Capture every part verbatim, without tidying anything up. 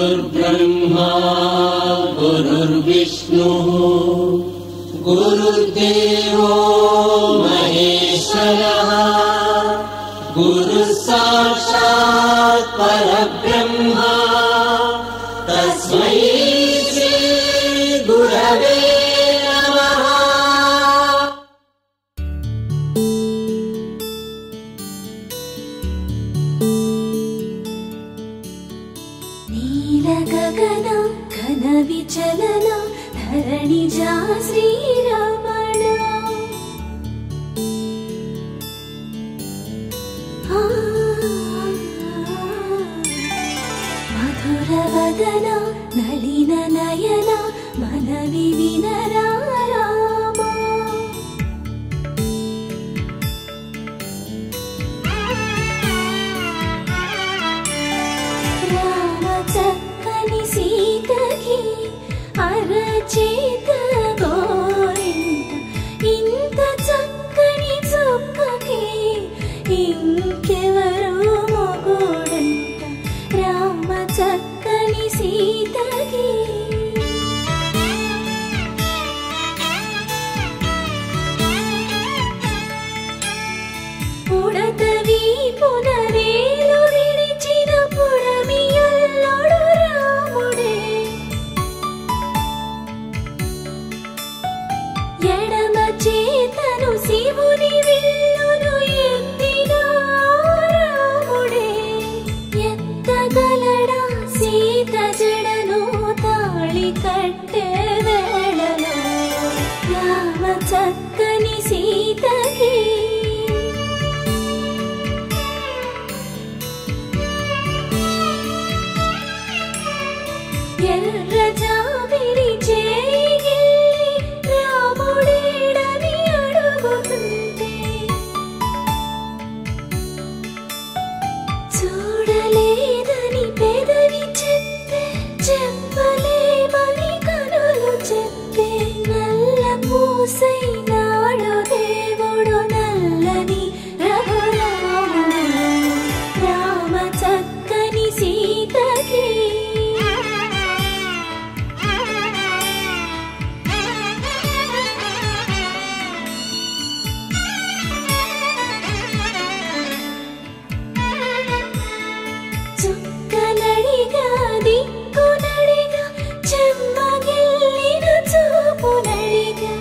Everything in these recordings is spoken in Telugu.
गुरुर्ब्रह्मा गुरुर्विष्णुः गुरुर्देवो महेश्वरः गुरुः साक्षात् परब्रह्म तस्मै श्री गुरवे नमः। नील गगन घन विचलन धरणिजा श्रीरमण मधुर वदन नलिन नयन मनवि विनरा रामा। राम चक्कनि सीतकी अरచేత గోరింట ఇంత చక్కని చుక్కకి ఇంకెవరు మొగుడంట రామ చక్కని సీతకి। ఉడతవి పునవేలు విడిచిన పుడమియల్లుడు రాముడే ఎడమ చేతను శివుని విల్లును ఎత్తిన రాముడే ఎత్తగలడా సీత జడను తాళి కట్టే వేళలో రామ చక్కని సీతకి। ఎర్ర జాబిలి చేయి రాముడేడని అడుగుతుంటే చూడలేదని పెదవి చెప్పే చెప్పలేమని కనులు చెప్పే నల్ల పూసై నాడు దేవుడు నల్లని రఘురాముడు రామ చక్కని సీతకి। చుక్కనడిగా దిక్కునడిగా చెమ్మగిల్లిన చూపునడిగా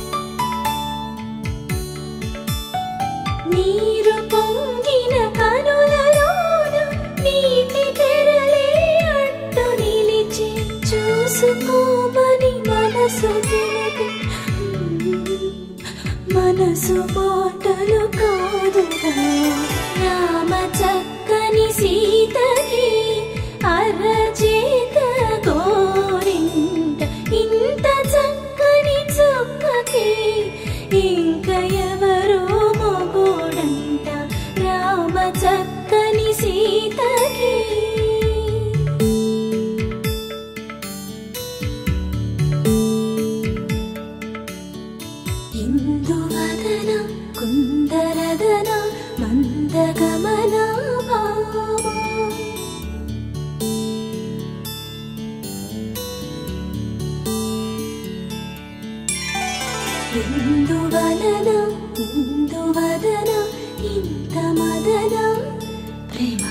నీరు పొంగిన కనులలోన నీటి తెరలే అడ్డు నిలిచి చూసుకోమని మనసు తెలిపి మనసు మాటలు కాదుగా రామ చక్కని సీతకి అరచేత గోరింట ఇంత చక్కని చుక్కకి ఇంక ఎవరు మొగుడంట రామ చక్కని సీతకి। ఇందువదన కుందరదన మందగమన భామా ఇందువలన ఇందువదన ఇంత మదన ప్రేమ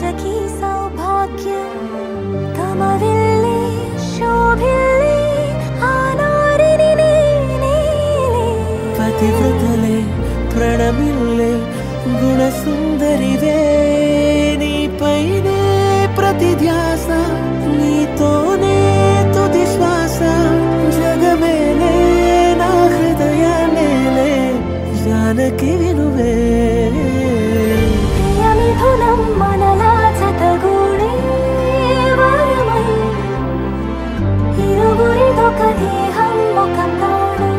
సఖీ సౌభాగ్యం తమవిల్లే శోభిల్లే ఆనారిని నేనే పతివ్రతలే ప్రణమిల్లే గుణసుందరివే నీపైనే ప్రతి ధ్యాస నీతోనే తుది శ్వాస జగమేలే నా హృదయమేలే జానకి వినువే ప్రియమిథునం మనలా జతగూడే వరమై ఇరువురిదొక దేహం ఒక ప్రాణం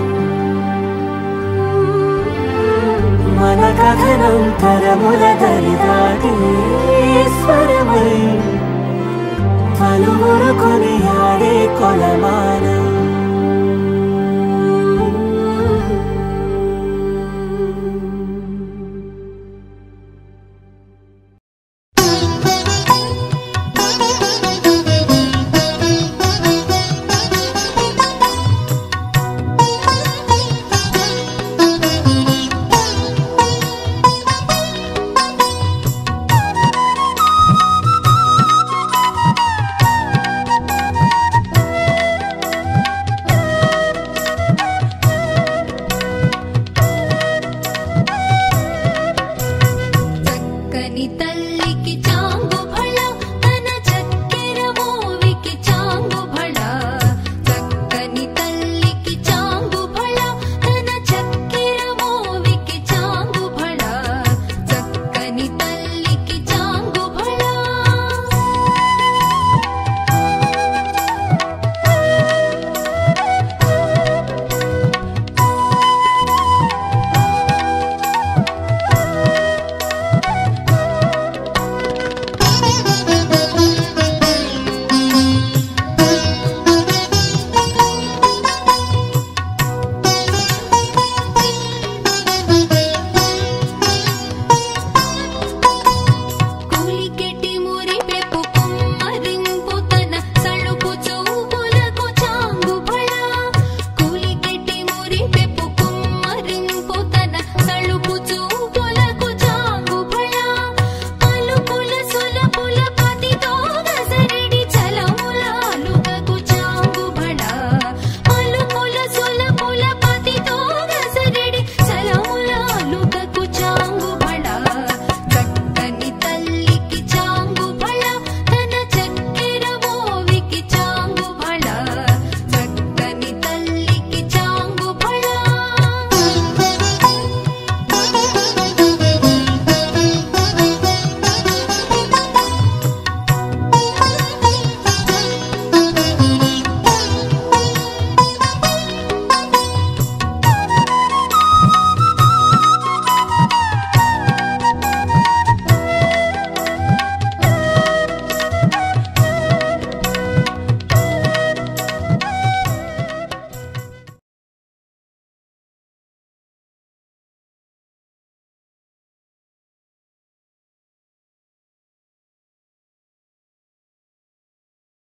మన కథనం తరముల దరిదాటి స్వరమై పలువురు కొనియాడే కొలమానం చక్కని తల్లికి చా